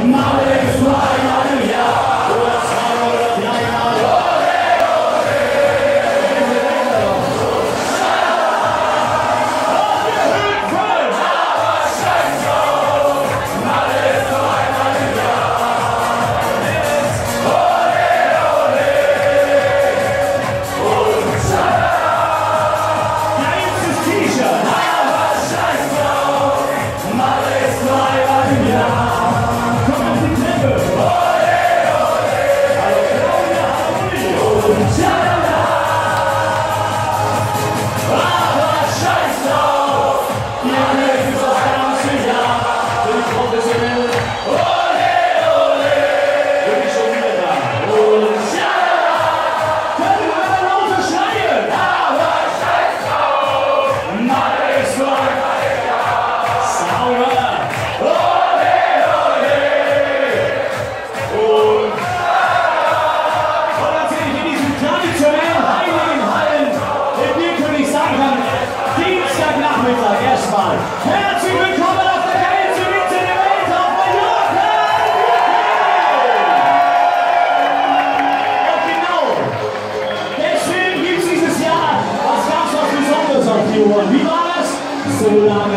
Erstmal herzlich willkommen auf der geilsten Wiese der Welt auf Mallorca! Und genau, deswegen gibt es dieses Jahr was ganz was Besonderes auf die Ohren. Wie war das? So lange